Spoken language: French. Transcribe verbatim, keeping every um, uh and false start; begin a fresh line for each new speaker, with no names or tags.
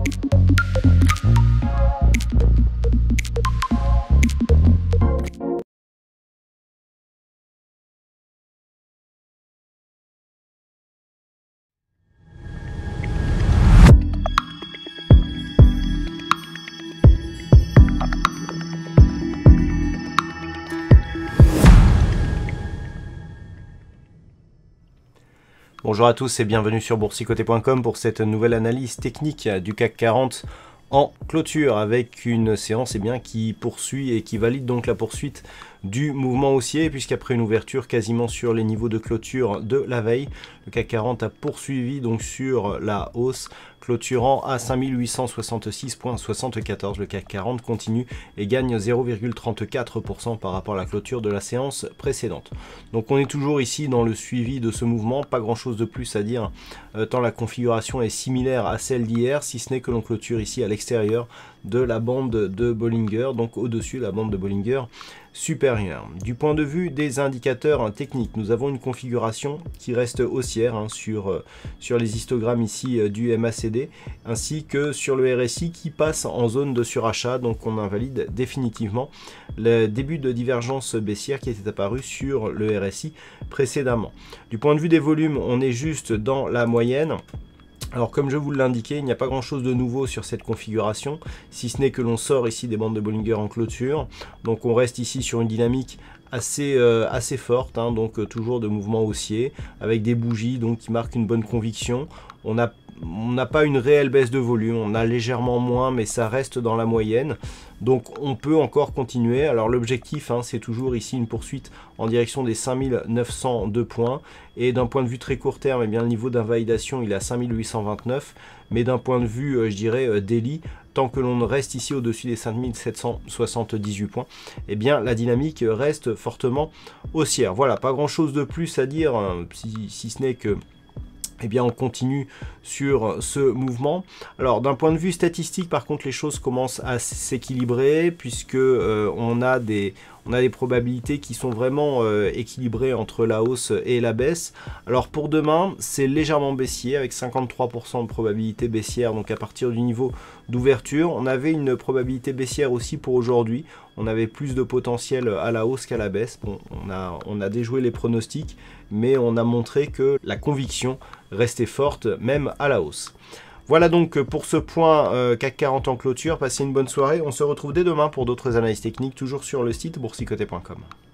Bonjour à tous et bienvenue sur boursicoté point com pour cette nouvelle analyse technique du C A C quarante en clôture avec une séance eh bien, qui poursuit et qui valide donc la poursuite du mouvement haussier puisqu'après une ouverture quasiment sur les niveaux de clôture de la veille, le C A C quarante a poursuivi donc sur la hausse clôturant à cinq mille huit cent soixante-six virgule soixante-quatorze. Le C A C quarante continue et gagne zéro virgule trente-quatre pour cent par rapport à la clôture de la séance précédente. Donc on est toujours ici dans le suivi de ce mouvement, pas grand chose de plus à dire euh, tant la configuration est similaire à celle d'hier, si ce n'est que l'on clôture ici à l'extérieur de la bande de Bollinger, donc au-dessus de la bande de Bollinger supérieure. Du point de vue des indicateurs techniques, nous avons une configuration qui reste haussière hein, sur, euh, sur les histogrammes ici euh, du M A C D, ainsi que sur le R S I qui passe en zone de surachat, donc on invalide définitivement le début de divergence baissière qui était apparu sur le R S I précédemment. Du point de vue des volumes, on est juste dans la moyenne. Alors comme je vous l'indiquais, il n'y a pas grand chose de nouveau sur cette configuration, si ce n'est que l'on sort ici des bandes de Bollinger en clôture. Donc on reste ici sur une dynamique assez, euh, assez forte, hein, donc euh, toujours de mouvement haussier, avec des bougies donc, qui marquent une bonne conviction. On a On n'a pas une réelle baisse de volume, on a légèrement moins, mais ça reste dans la moyenne. Donc on peut encore continuer. Alors l'objectif, hein, c'est toujours ici une poursuite en direction des cinq mille neuf cent deux points. Et d'un point de vue très court terme, eh bien, le niveau d'invalidation il est à cinq mille huit cent vingt-neuf. Mais d'un point de vue, euh, je dirais, euh, daily, tant que l'on reste ici au-dessus des cinq mille sept cent soixante-dix-huit points, eh bien la dynamique reste fortement haussière. Voilà, pas grand-chose de plus à dire, hein, si, si ce n'est que eh bien on continue sur ce mouvement. Alors d'un point de vue statistique par contre les choses commencent à s'équilibrer puisque euh, on a des on a des probabilités qui sont vraiment euh, équilibrées entre la hausse et la baisse. Alors pour demain c'est légèrement baissier avec cinquante-trois pour cent de probabilité baissière, donc à partir du niveau d'ouverture. On avait une probabilité baissière aussi pour aujourd'hui, on avait plus de potentiel à la hausse qu'à la baisse. Bon, on a, on a déjoué les pronostics, mais on a montré que la conviction restait forte même à la hausse. Voilà donc pour ce point euh, C A C quarante en clôture. Passez une bonne soirée. On se retrouve dès demain pour d'autres analyses techniques, toujours sur le site boursicoté point com.